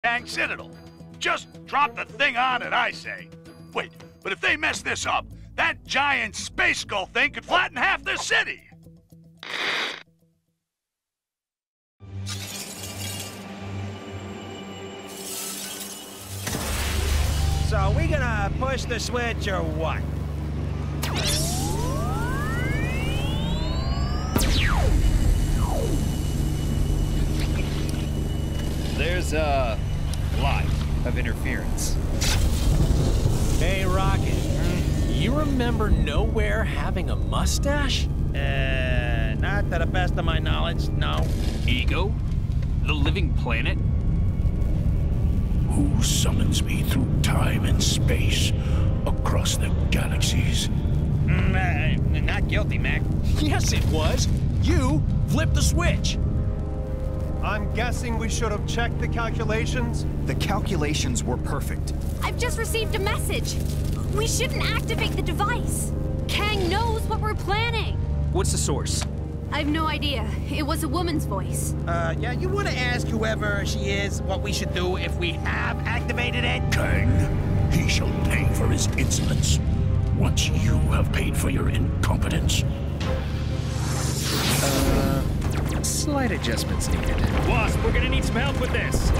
Kang Citadel. Just drop the thing on it, I say. Wait, but if they mess this up, that giant space skull thing could flatten half the city! So are we gonna push the switch or what? There's a lot of interference. Hey, Rocket. You remember Nowhere having a mustache? Not to the best of my knowledge, no. Ego? The living planet? Who summons me through time and space, across the galaxies? Not guilty, Mac. Yes, it was. You flipped the switch. I'm guessing we should have checked the calculations? The calculations were perfect. I've just received a message. We shouldn't activate the device. Kang knows what we're planning. What's the source? I have no idea. It was a woman's voice. Yeah, you wanna ask whoever she is what we should do if we have activated it? Kang, he shall pay for his insolence, once you have paid for your incompetence. Slight adjustments needed. Wasp, we're gonna need some help with this.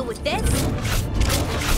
deal with this.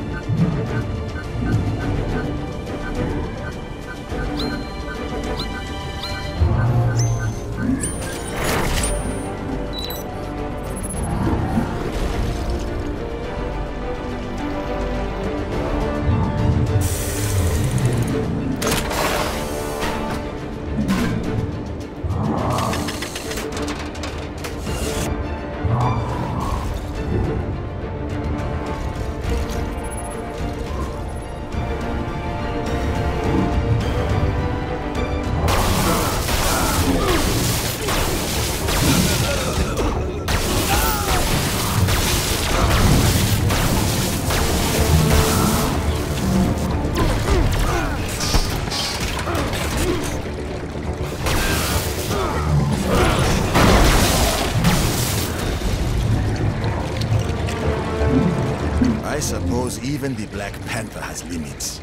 I suppose even the Black Panther has limits.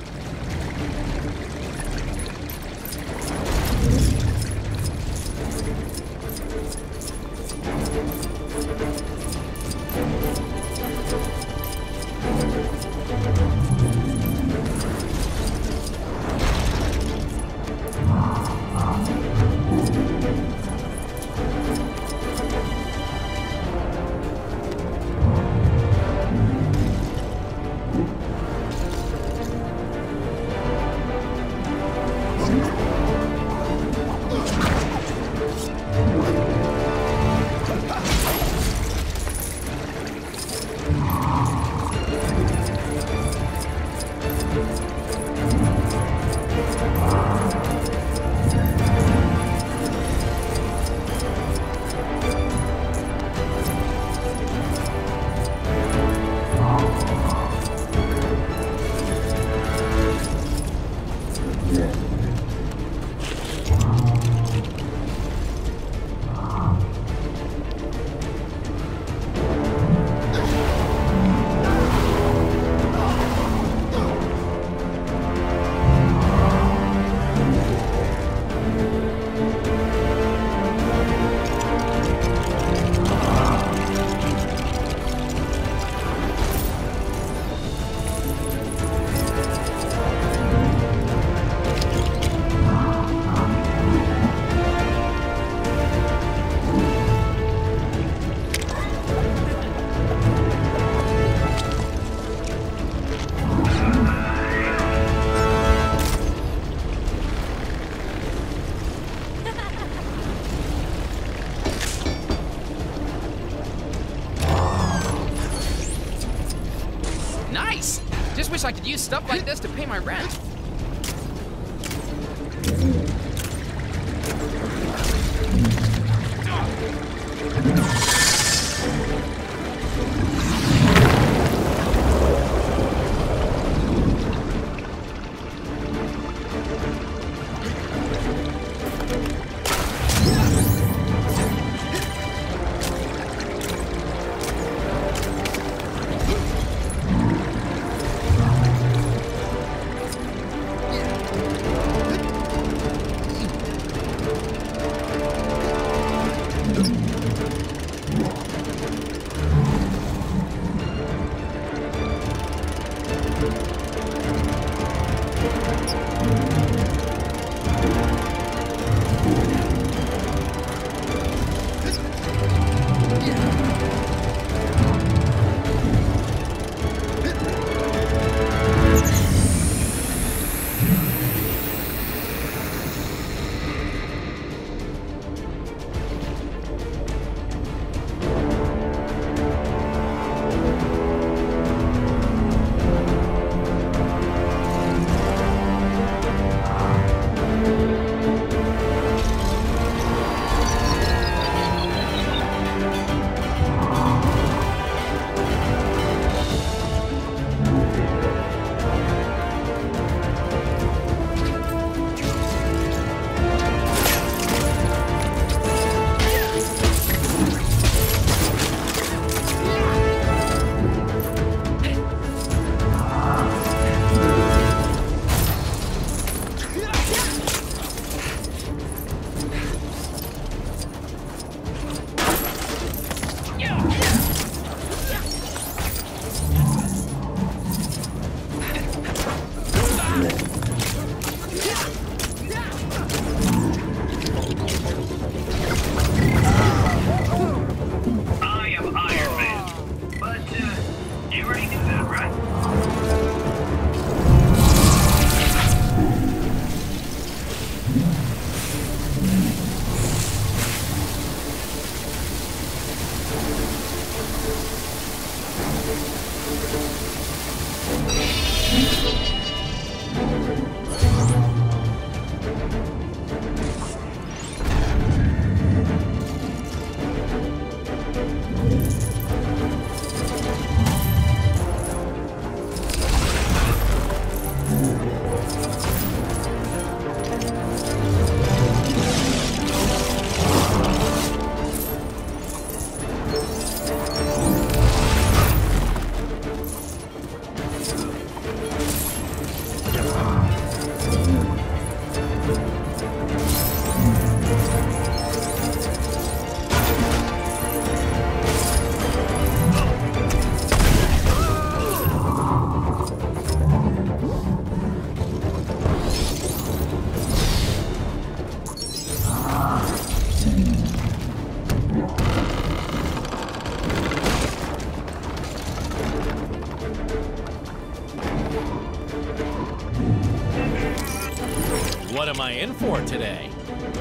Nice! Just wish I could use stuff like this to pay my rent. in for today?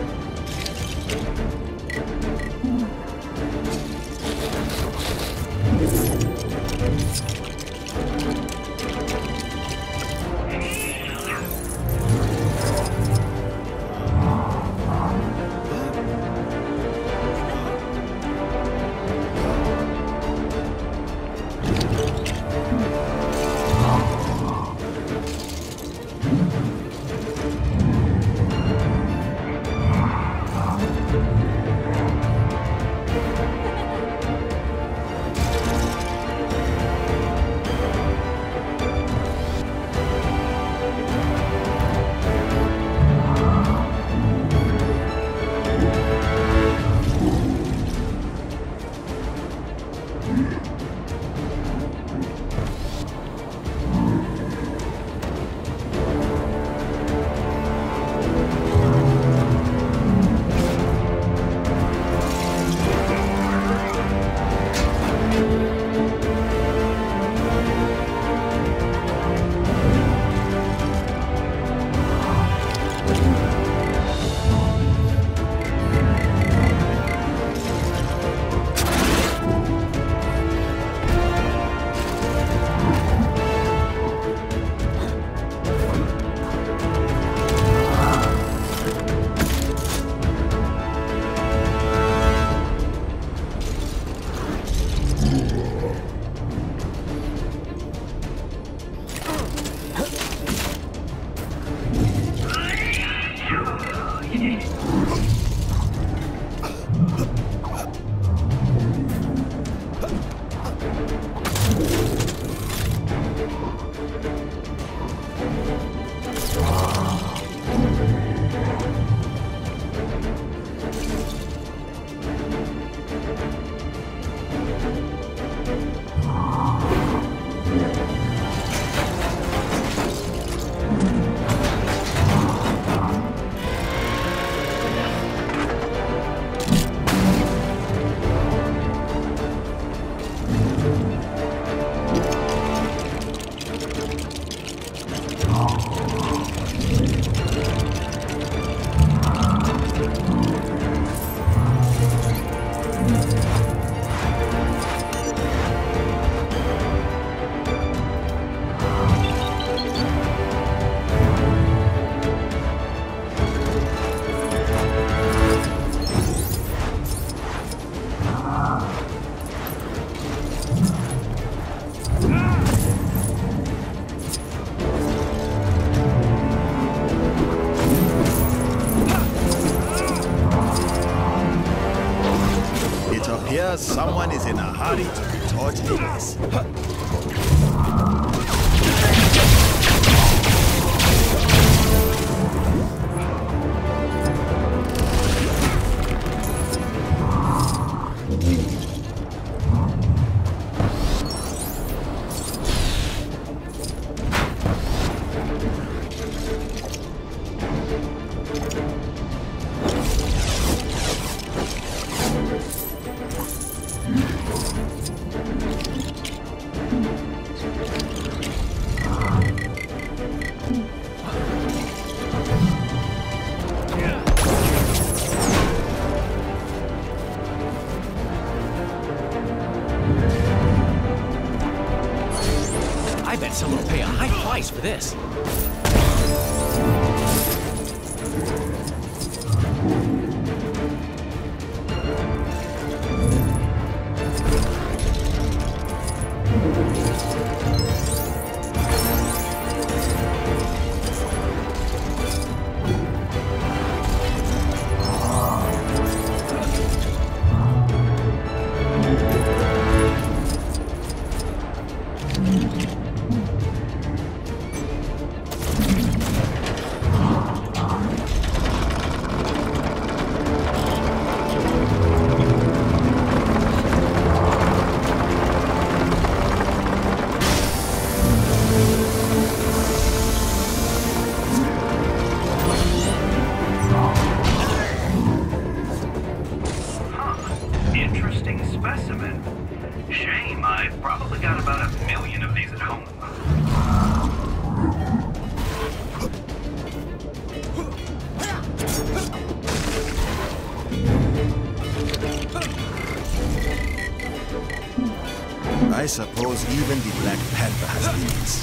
Someone is in a hurry to retort this. I bet someone will pay a high price for this. Interesting specimen. Shame, I've probably got about 1 million of these at home. I suppose even the Black Panther has limits.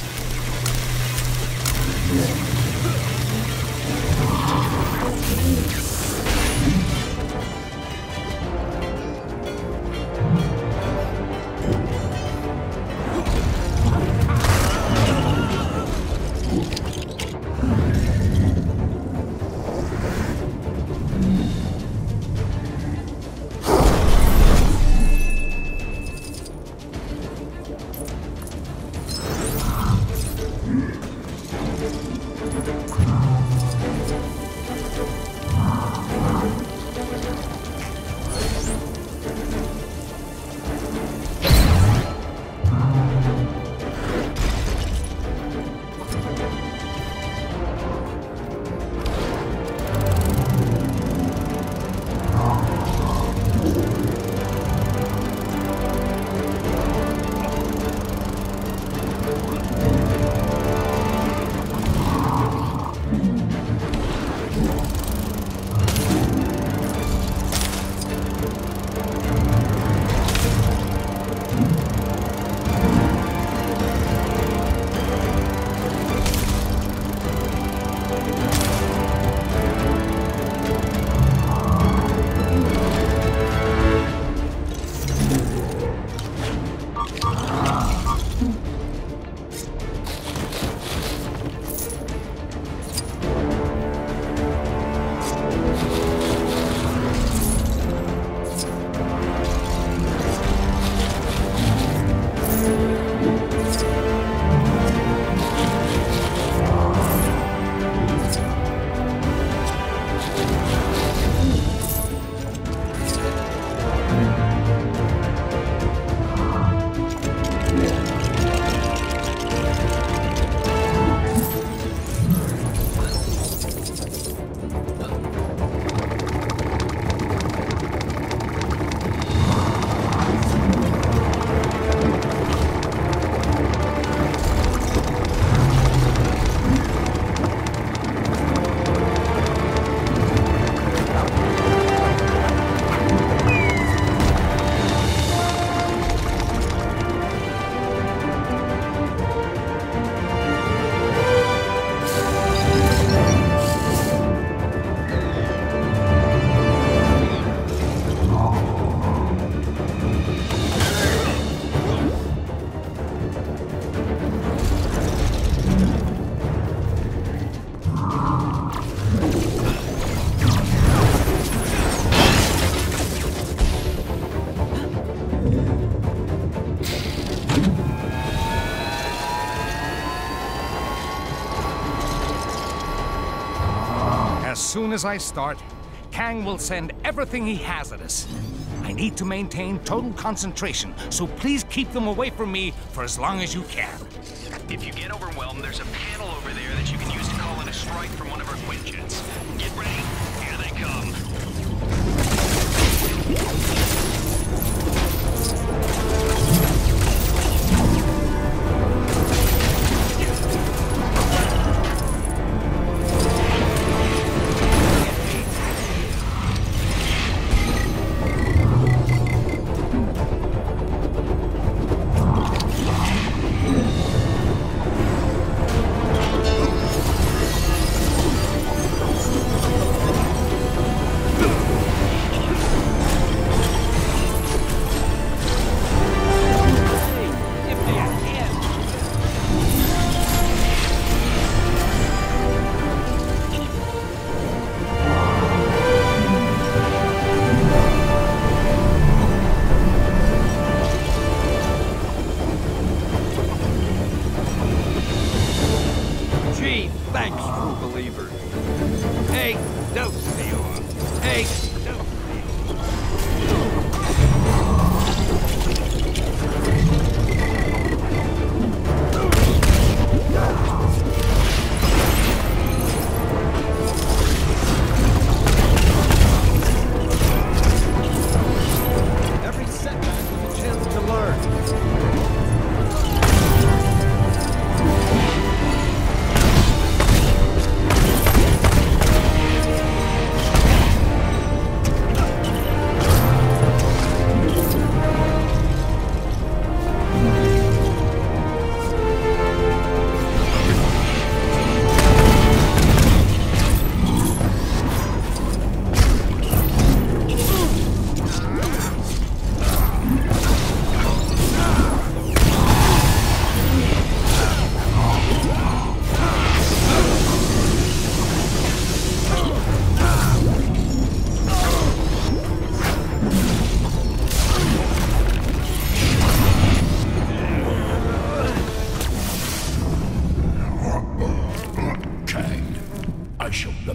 As soon as I start, Kang will send everything he has at us. I need to maintain total concentration, so please keep them away from me for as long as you can. If you get overwhelmed, there's a panel over there that you can use to call in a strike from one of our Quinjets. Get ready. Here they come.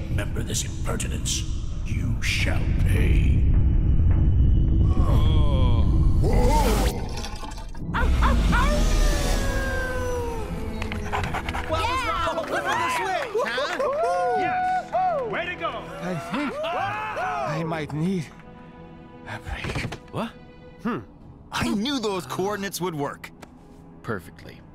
remember this impertinence, you shall pay. Way to go! I think I might need a break. What? I knew those coordinates would work. Perfectly.